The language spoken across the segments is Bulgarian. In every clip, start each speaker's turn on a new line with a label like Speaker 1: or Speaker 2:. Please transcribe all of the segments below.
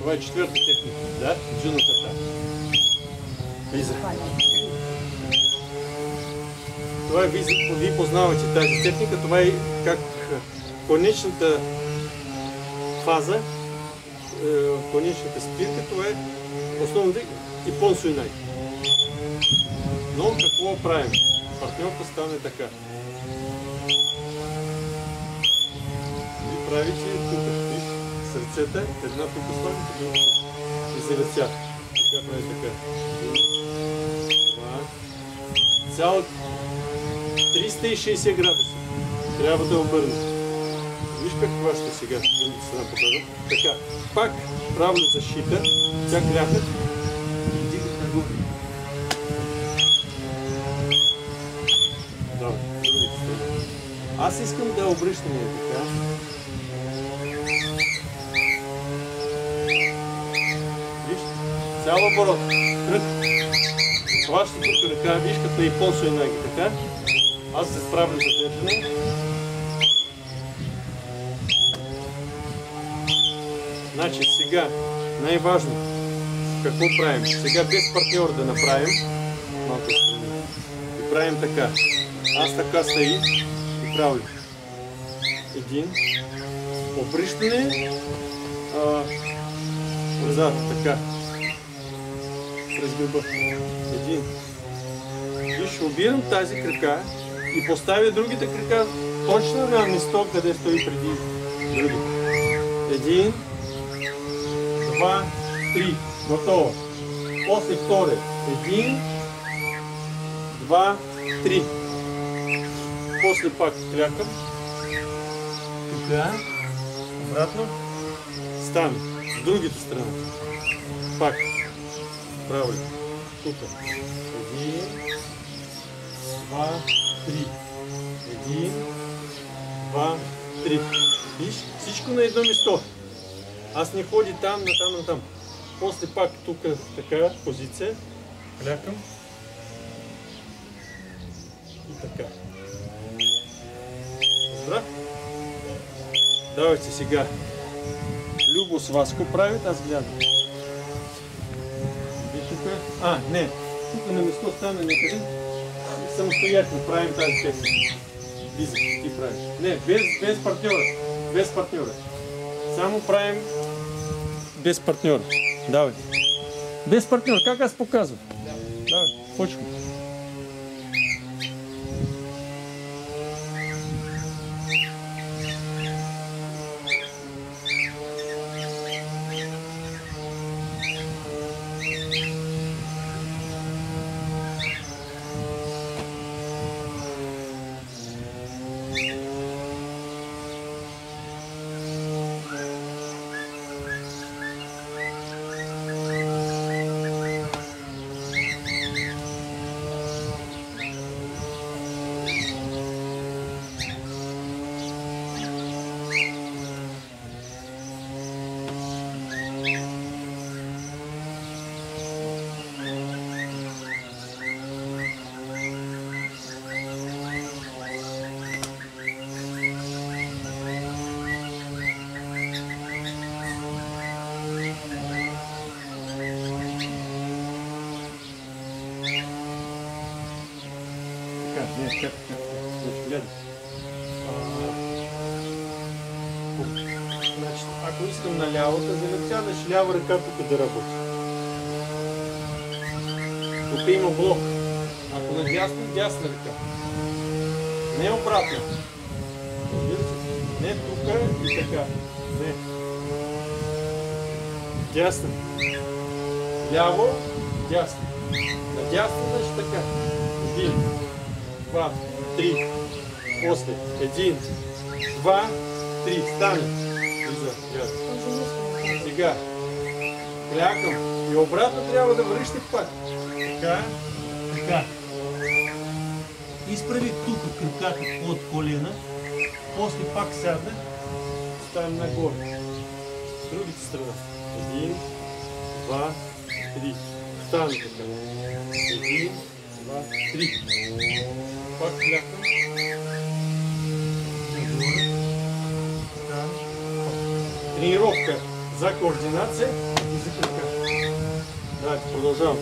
Speaker 1: Това е четвърта техника, да? Джуноката. Виза. Това е виза, вие познавате тази техника, това е как конечната фаза, конечната спирка, това е основната и понсуинай. Но какво правим? Партньорка стане така. Вие правите тук, сърцета, една тук слагате, друга тук. И за ръця. Така прави така. Това. Цял 360 градуса. Трябва да обърне. Виж как хваща сега. Другата страна показвам. Така. Пак правилно защита. Тя кляхат. И дигат нагоре. Да, другата страна. Аз искам да обръщаме така. Виж, цял оборот. Кръг. Хваща тук ръка, виж като и понсуинай така. Аз се справя за държане. Значи сега, най-важно, какво правим? Сега без партньор да направим малко страни. И правим така. Аз така стои и правя. Един. Обръщане. Назад, така. През гърба. Един. И ще обирам тази крака и поставя другите крака точно на место, къде стои преди други. Един, два, три. Готово. После вторе. Един, два, три. После пак клякам. Така. Обратно. Стане. С другата страна. Пак. Право ли? Тук. Един, два, три. Един, два, три. Виж, всичко на едно место. Аз не ходи там, на там. После пак тук така позиция. Клякам. И така. Здра. Давайте сега. Любо с вас го правят, аз гледам. Не. Тук на место стане някъде. Самостоятелно правим тази техника. Виза, ти правиш. Не, без партньора. Без партньора. Само правим без партньора. Давай. Без партньора. Как аз показвам? Давай, почвам. Значи, ако искам на лявата залетя, ще лява ръка тук да работи. Тук има блок. Ако на дясна ръка. Не обратно. Не тук и така. Не. Дясна. Ляво, дясно. На дясно, значи така. Един, два, три. После. Един, два, три. Стане. Сега. Клякам. И обратно трябва да връщате пак. Така. Така. Изправи тук краката от колена. После пак сядна. Ставим нагоре. С другата страна. Един, два, три. Стане така. Един, два, три. Пак клякам. Тренировка за координация. език ръка. Давайте, продължавам.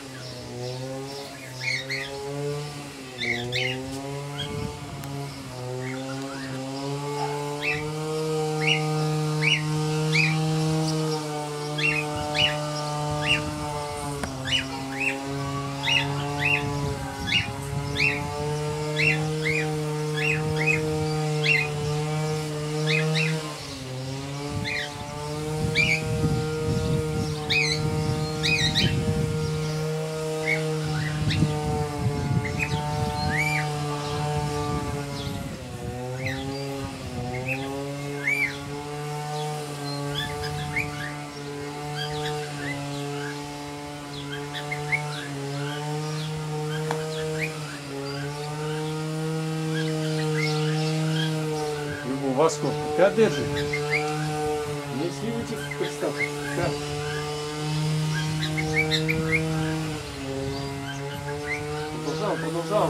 Speaker 1: Васко, така държи. Не сливайте в кръстата. Така. Продължавам.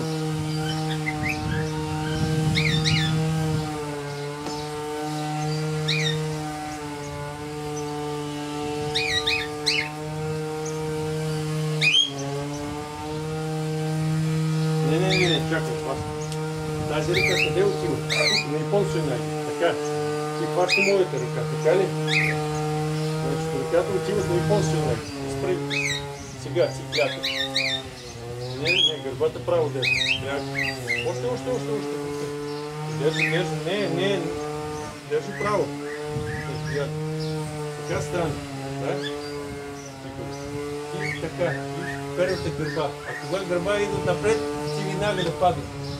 Speaker 1: Не, чакай, Васко. Тази ръка къде отива? Тук, на японско най. Така. И хваща моята ръка, така ли? Значи, ръката отива на японско най. Спри. Сега си клята. Не, гърбата право десна. Още. Държи. Не. Държи право. Така стане. И така. И първата гърба. А кога гърба идва напред, ти веднага да падне.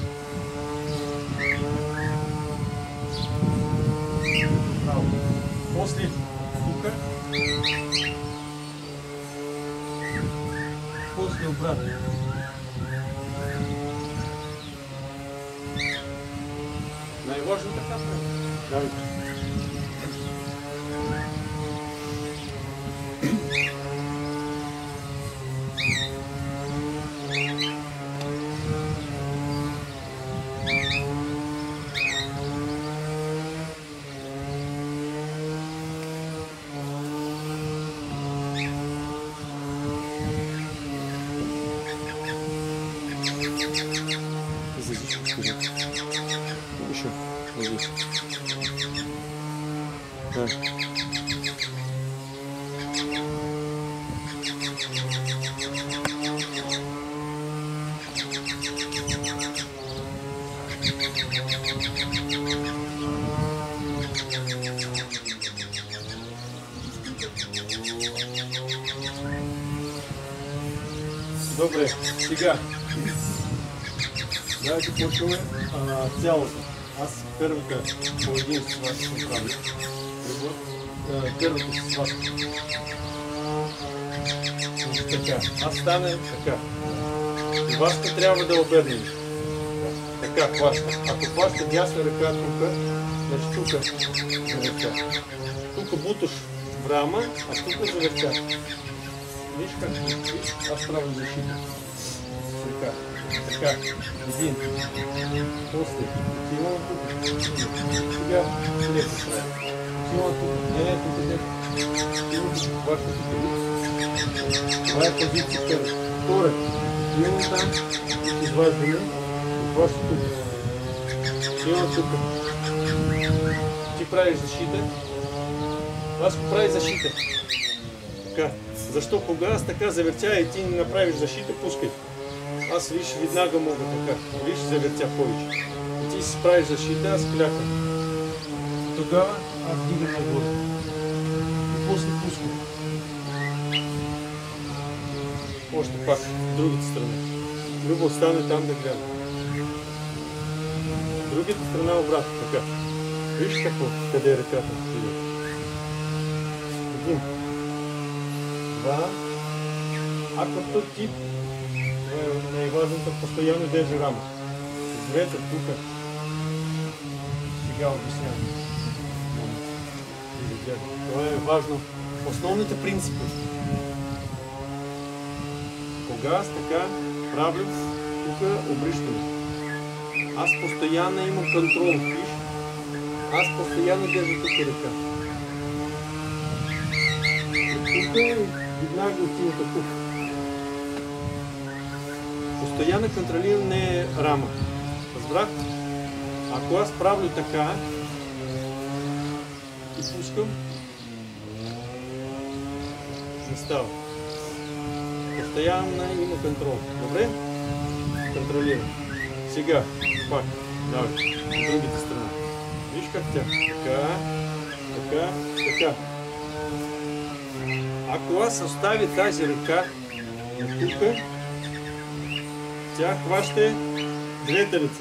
Speaker 1: После тук. После обратно. Най-важно така прави. Еще. Вот здесь. Да. Добре, сега. Давайте почваме цялото. Аз първата по един с вас ще правя. Първата с вас. Така. Аз стане така. И васка трябва да обернем. Така, хваща. Ако хваща дясна ръка тук, значи тук за ръка. Тук буташ в рама, а тук за ръка. Виж как? Аз правя защита. Така. Така, един, после, отивам тук, сега не се прави. Отивам тук, не, тук не. Отивам тук, хваща тук. Това е позиция първа. Втора, отивам там, изваждаме, и хваща тук. Отивам тук. Ти правиш защита. Аз го прави защита. Така. Защо кога аз така завъртя и ти не направиш защита, пускай. Аз виж, веднага мога така. Виж, завъртя повече. И ти си справиш защита, аз клякам. Тогава аз дигам нагоре. И после пускам. Още пак, в другата страна. Любо остане там да гледа. Другата страна обратно, така. Виж какво, къде е ръката. Един. Два. Ако този тип най-важното постоянно държи рама. Двете тук. Сега обяснявам. Това е важно. Основните принципи. Кога аз така правя тук обръщане. Аз постоянно имам контрол. Виж? Аз постоянно държа тук ръка. тук и веднага отивате тук. Постоянно контролирам не е рама. Разбрах? Ако аз правлю така и пускам, не става. Постоянно има контрол. Добре? Контролирам. Сега, пак, давай, от другата страна. Виж как тя? Така, така, така. Ако аз оставя тази ръка тук, тя хваща двете ръце.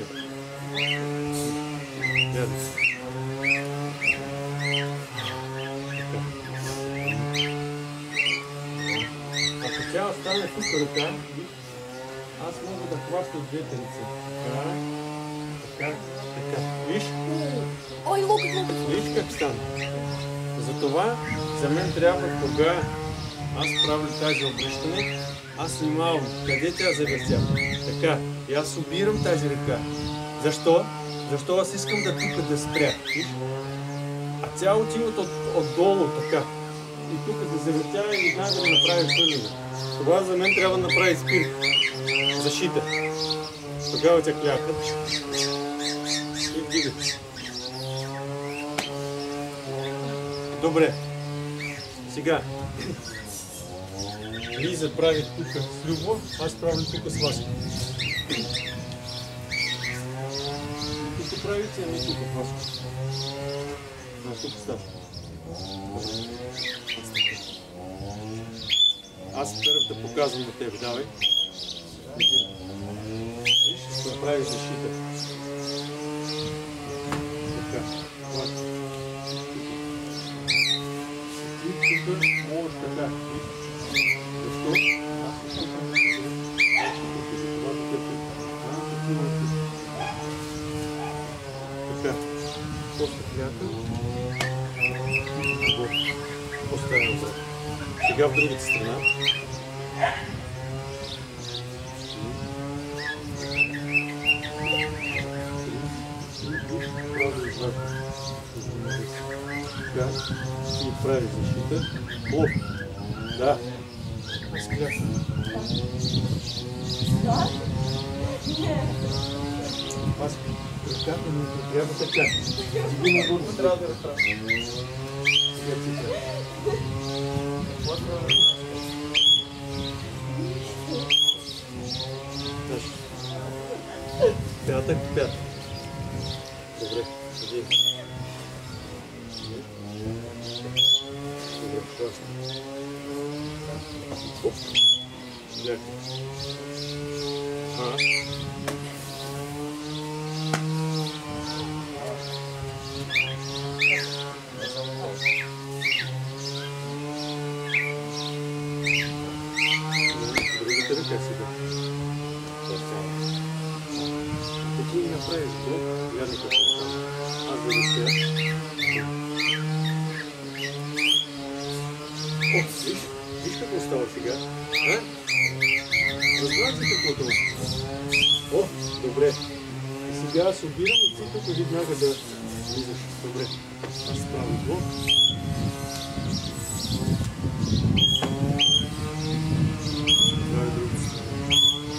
Speaker 1: Ако тя остане тук ръка, аз мога да хваща двете ръце. Така, така, така. Виж?
Speaker 2: Ой, локът.
Speaker 1: Виж как стана? Затова за мен трябва, кога аз правя тази обръщане, аз внимавам къде тя завъртя. Така, и аз обирам тази ръка. Защо? Защо аз искам да тук да спря. Виж? А тя отива отдолу така. И тук да завъртя и веднага да направи хвърляне. Това за мен трябва да направи спирка. Защита. Тогава тя кляка. И вдига. Добре. Сега. Лиза прави тук с любов, аз правя тук с вас. Тук правите, а не тук с вас. Тук става. Аз първо да показвам на тебе, давай. Виж, ще направиш защита. Така. И тук можеш така. Защо? Аз тук така. После клята. Поставям за. Сега в другата страна. Така, ще прави защита. О, да. Аз ръката ми трябва така. Диги на гордо. Трябва да ръка. Сега ти трябва. Пятък, пятък. Добре, седи. Добре, класно. Оп. Ляка. Другата ръка сега. Ти ми направиш блок, гледай какво става. Аз да ръся. О, виж какво става сега? А? Разбрах ли какво това? О, добре. И сега аз обирам и ти тук веднага да влизаш. Добре. Аз правя блок. Правя другата страна.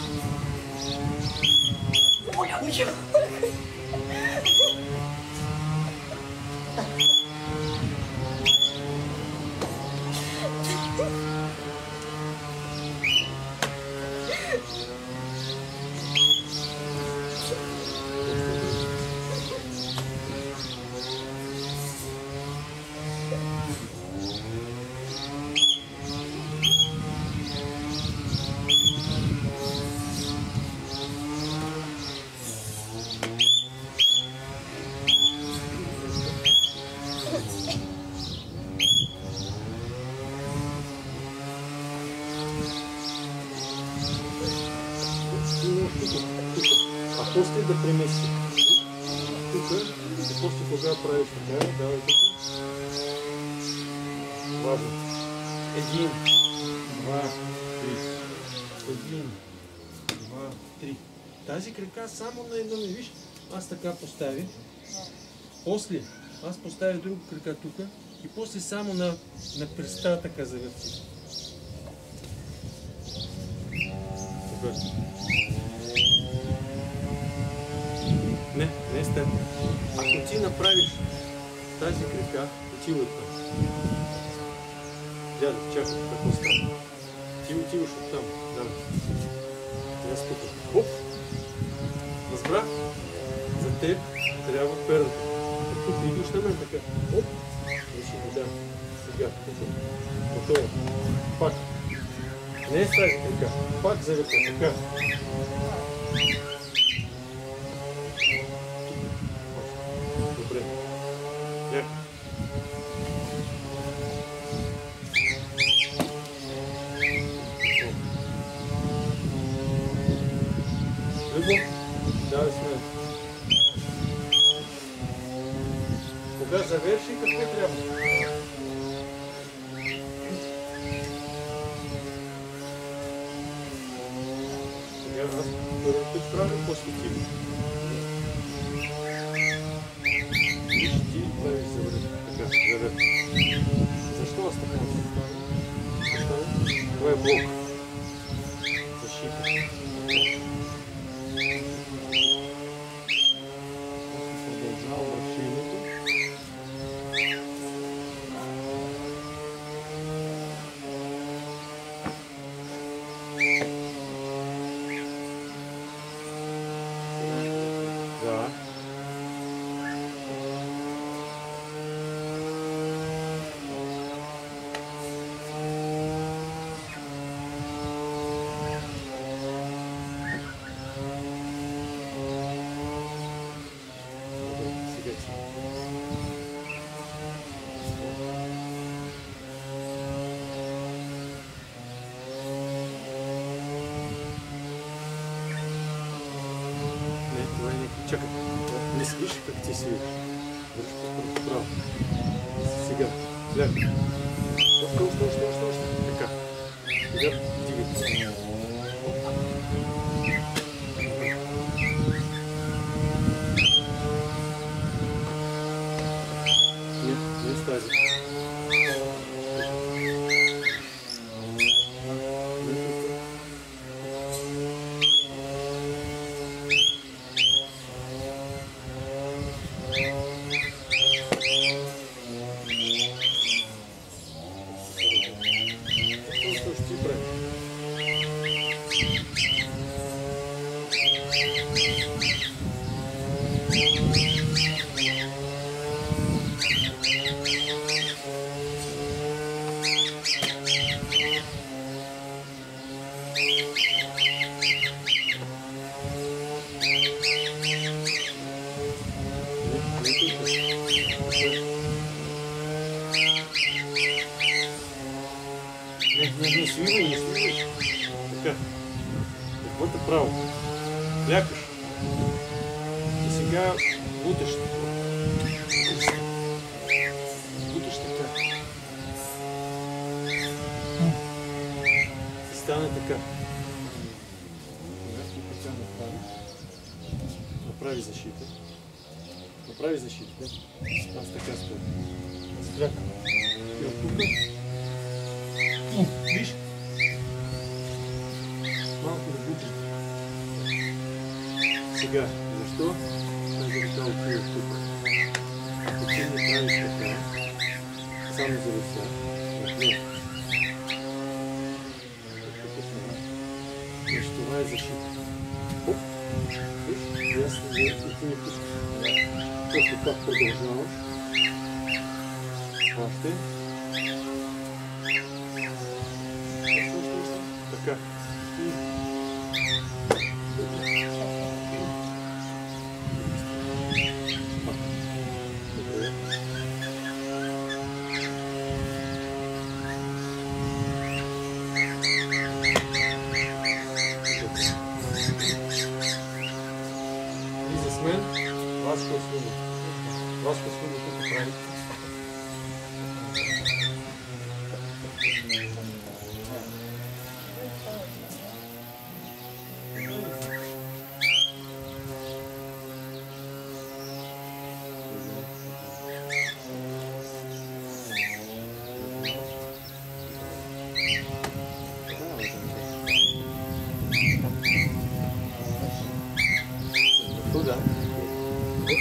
Speaker 1: А после да премести. Тук, и после кога правиш така, давай тук. Важно. 1, 2, 3. 1, 2, 3. Тази крака само на едно ми виж. Аз така поставя. После аз поставя друга крака тук И после само на пръста така завърти. Супер. Не сте. Ако ти направиш тази крика, отива там. Дядо, чакай, какво става? Ти отиваш оттам. Давай. Сега спукай. Оп! Разбра? За теб трябва пердата. Тук идваш на мен така. Оп! Реши го, да. Сега, тук. Готово. Пак. Не е с тази крика. Пак завърта. Така. Добре. Ляк. Любо? Давай с мен. Кога завърши, какво трябва? Сега аз първо те правя, после ти. Виж, ти правиш завърши. Така, завърши. Защо аз така не става? Това е блок. Защита. Продължава вършението. Да. Чакай, не свиш как ти свиш. Върши по право. Сега, ляг. Още. Така. Сега, дигай. Не с тази. Не свивай. Така. Каквото право. Лякаш. И сега буташ. Буташ така. И стане така. Направи защита. Аз така стоя. Спряк. И от тук. Виж? Малко да бутиш. Сега, защо? Тази ръка отива тук. Ако ти не правиш така, само за ръца, не. Значи това е защита. Оп! Виж? Ясно, и ти не пускаш. После пак продължаваш. Още. Така. Влиза с мен, Васко Слуго. Васко Слуго тук прави.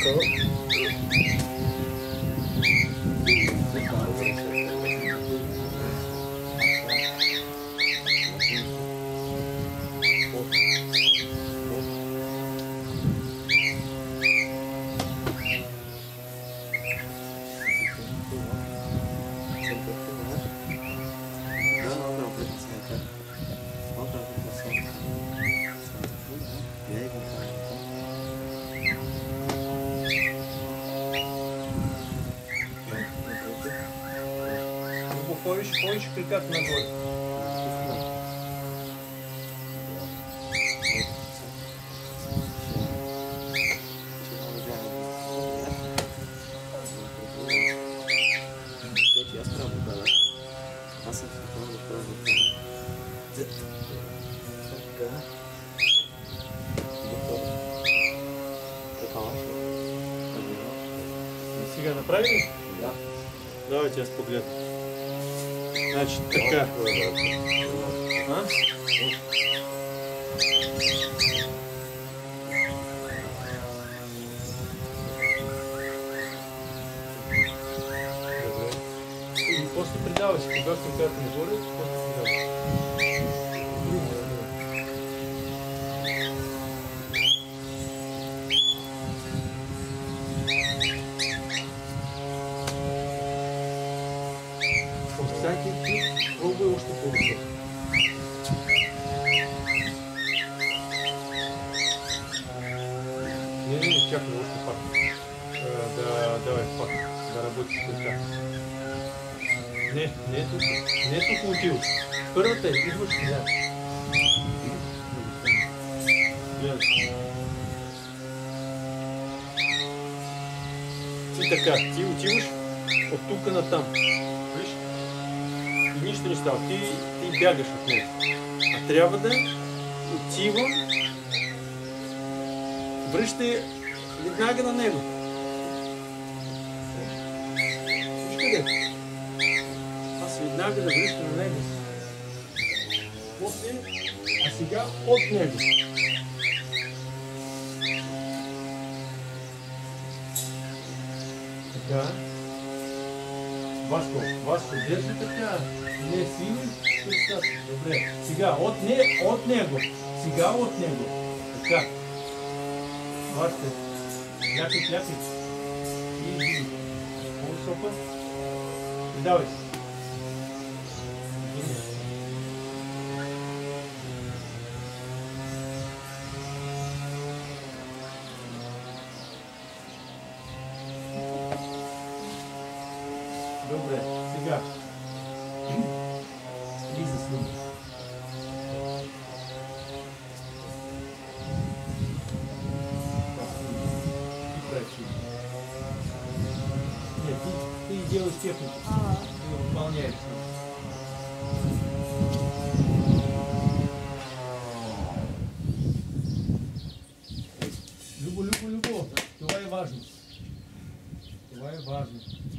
Speaker 1: Повече крикат нагоре. Сега направи ли?
Speaker 3: Да.
Speaker 1: Давайте аз погледна. Значит, така. А? И после придаваш, когато краката нагоре, после придаваш. Всяки път пробвай още по-високо. Не, чакай още пак. Давай пак, да работиш така. Не е тук. Не е тук отиваш. Първата е, идваш сега. Гледай. Ти така, ти отиваш от тук на там. Виж? И нищо не става. Ти бягаш от него. А трябва да отивам, връщай веднага на него. Виж къде? Аз веднага да връщам на него. После, а сега от него. Така. Васко, держи така. Не свини кръстата. Добре. Сега от него. Сега от него. Така. Васко. Кляпи. И по-високо. Давай се. Добре, сега. Лиза с ним. Ти правиш. Не, ти делаешь технику. Ты выполняешь. Любо. Това е важно. Това е важно.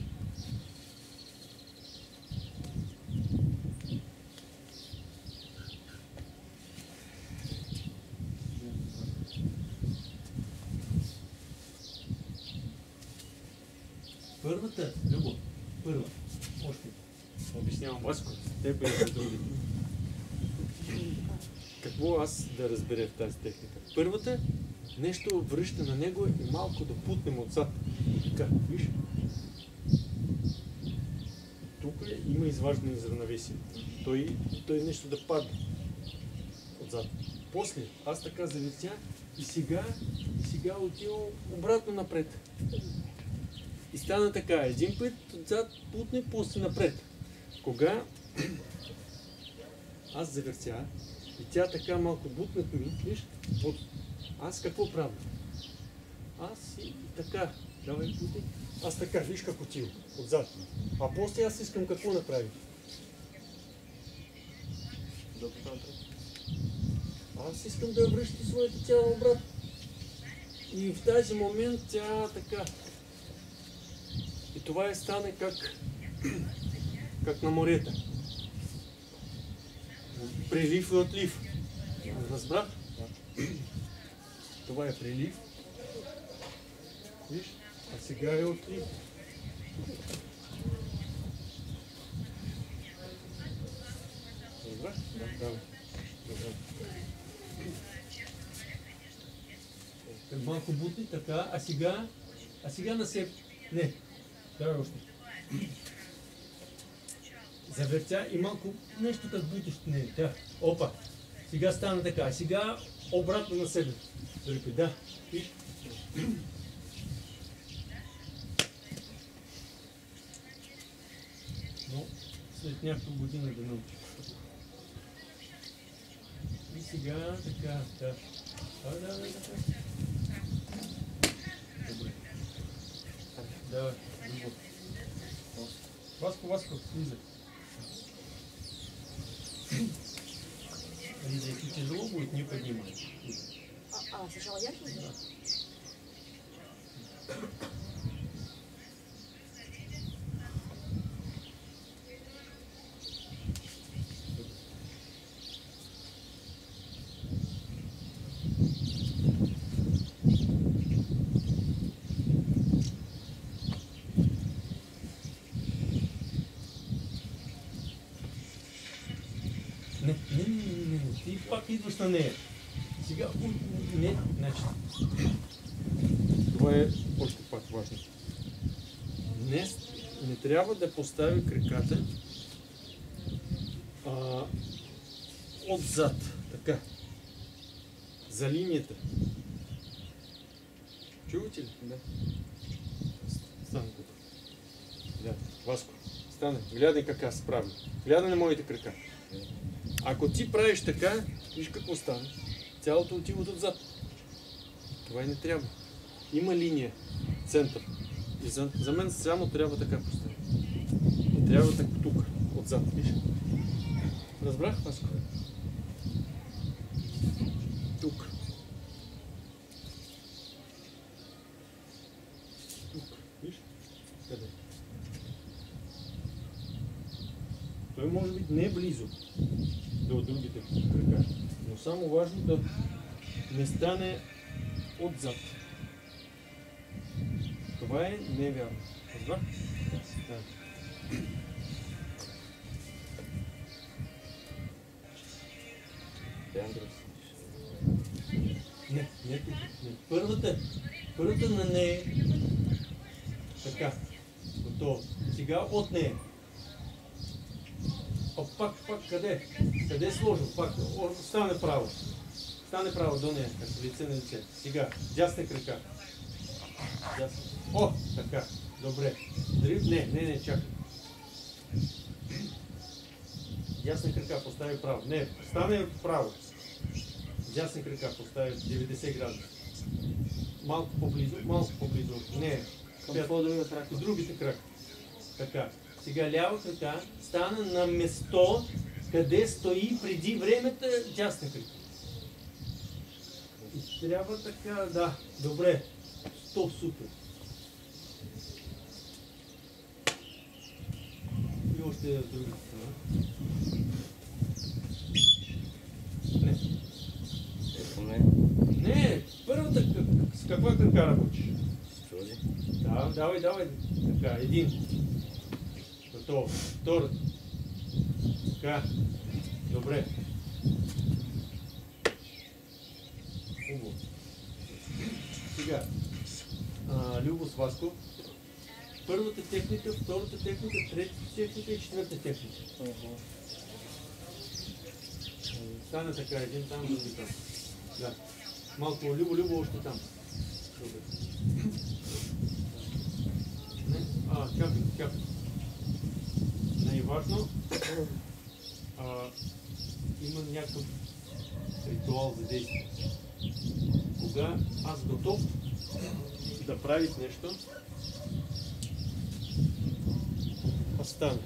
Speaker 1: Първата, Любо, първа, още. Обяснявам Васко, теб и за други. Какво аз да разбера в тази техника? Първата, нещо връща на него и малко да путнем отзад. Така, виж? Тук има изваждане за равновесие. Той нещо да падне отзад. После аз така завъртя и сега отивам обратно напред. И стана така, един път отзад путне, после напред. Кога аз завъртя и тя така малко бутнат ми, виж, аз какво правя? Аз и така, давай пути. Аз така, виж как отива, отзад. А после аз искам какво направи? Аз искам да връща своето тяло обратно. И в този момент тя така. И това стане как на морета. Прилив и отлив. Разбрах? Това е прилив. Виж? А сега е отли. Добре? Да, давай. Добре. Малко бутни, така, а сега на себе. Не, давай още. Завъртя и малко нещо как бутиш. Не, тя. Опа. Сега стана така. А сега обратно на себе. Дръпи, да. Виж? Но след няколко година да научиш. И сега така, да. Да. Добре. Давай, друго. Васко, слизай. Если тяжело будет, не поднимай.
Speaker 2: Сначала я что ли?
Speaker 1: Да. Не, ти пак идваш на нея. Сега, не, значи, това е още пак важно. Днес не трябва да постави краката отзад, така, за линията. Чувате ли? Да. Стане тук. Да, Васко, стане. Гледай как аз правя. Гледай на моите крака. Ако ти правиш така, виж какво стане. Цялото отива отзад. Това и не трябва. Има линия, център. И за мен само трябва така поставя. И трябва така тук, отзад, виж. Разбрах, Васко? Тук. Тук, виж? Къде? Той може би не е близо до другите крака, но само важно да не стане отзад. Това е невярно. Разбра? Да. Не. Първата на нея. Така. Готово. Сега от нея. Пак, къде? Къде е сложил? Пак, стане право. Стане право до нея, като лице на лице. Сега, дясна крака. Дясна. О, така. Добре. Не, чакай. Дясна крака постави право. Не, стане право. Дясна крака постави 90 градуса. Малко поблизо. Не. С другите крака. Така. Сега лява крака стана на место, къде стои преди времето дясна крака. И трябва така, да, добре. Супер. И още с другата страна. Не, първата с каква крака работиш? Да, давай. Така, един. Готово. Втората. Така. Добре. Хубаво. Сега. Любо с Васко. Първата техника, втората техника, третата техника и четвърта техника. Стане така, един там, други там. Да. Малко Любо още там. Добре. Чакай. Най-важно, има някакъв ритуал за действие. Кога аз готов да правиш нещо, стане.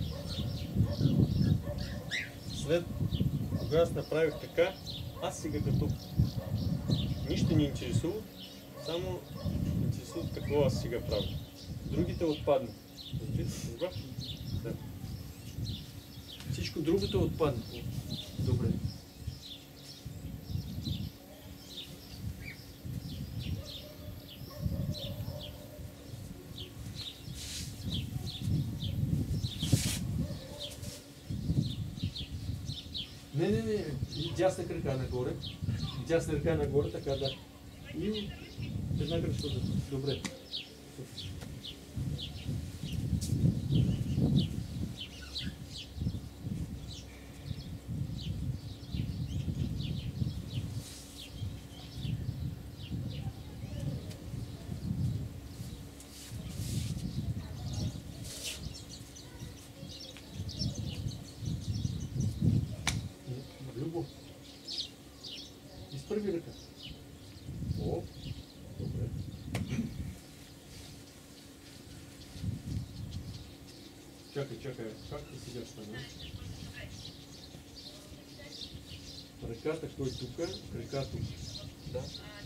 Speaker 1: След кога аз направих така, аз сега готов. Нищо не интересува, само интересува какво аз сега правя. Другите отпаднат. Разбира? Да. Всичко другото отпадне. Добре. Не. И дясна крака нагоре. Дясна ръка нагоре, така да. И една кръчка. Добре. Любо. Изправи ръка. О, добре. Чакай. Как ти сега стана? Ръката, кой тук, крака тук.
Speaker 3: Да.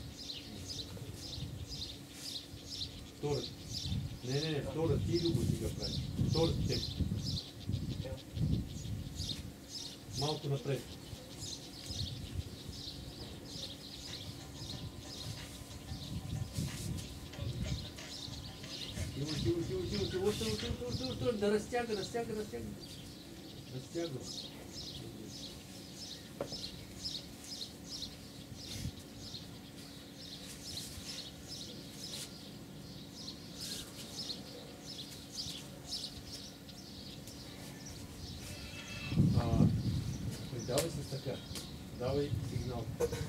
Speaker 1: Втора. Не, втора ти Любо сега правиш. Втора теб. Малко напред. Тихо. Да разтяга. Разтяга. Давай с така. Давай сигнал.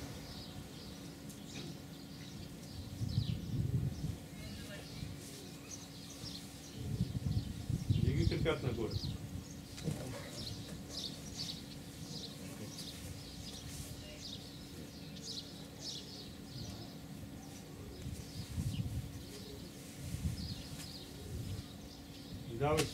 Speaker 1: Диги краката нагоре. Давай.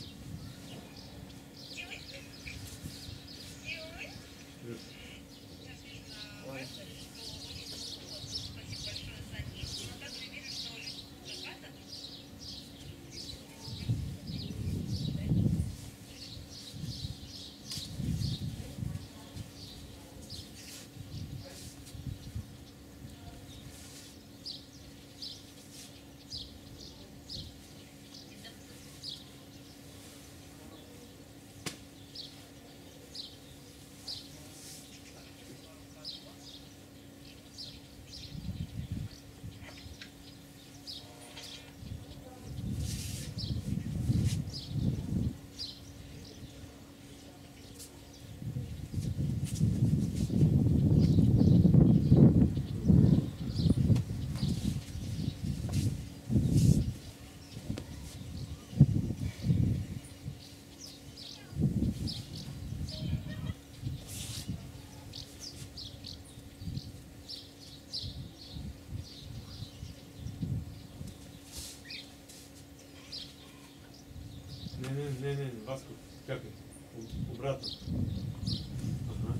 Speaker 1: Не, Васко, чакай. Обратно. Ага.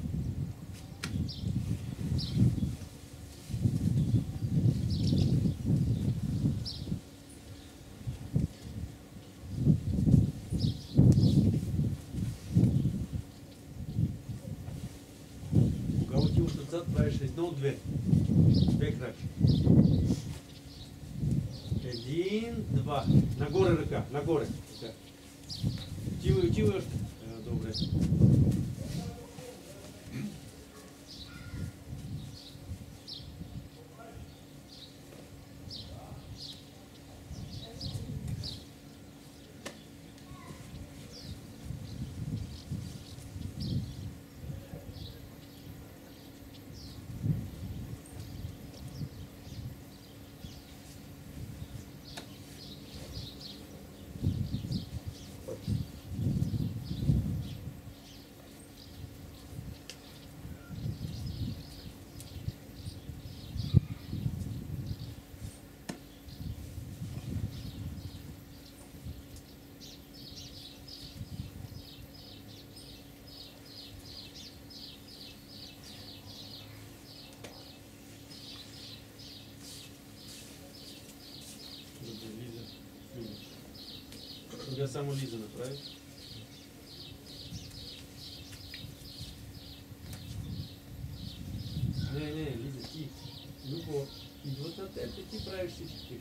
Speaker 1: Кога отиваш отзад, правиш едно-две. Две крачки. Един, два. Нагоре ръка, нагоре. Така. Отивай още. Добре. Сега само Лиза направи. Не, Лиза, ти. Любо, идват на теб и ти правиш всички.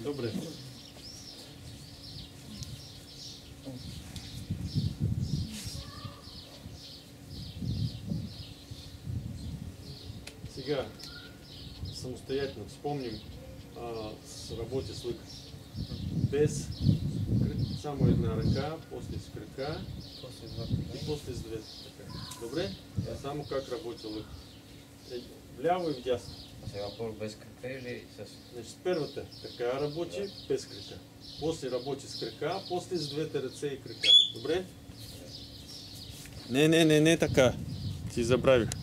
Speaker 1: Добре. Сега самостоятельно вспомним работе с лъка. Без само една ръка, после с крака и после с две ръка. Добре? Само как работи лък. Вляво и вдясно.
Speaker 3: А сега първо без крака или с...
Speaker 1: Значи първата така работи без крака. После работи с крака, после с двете ръце и крака. Добре? Не така. Ти забравих.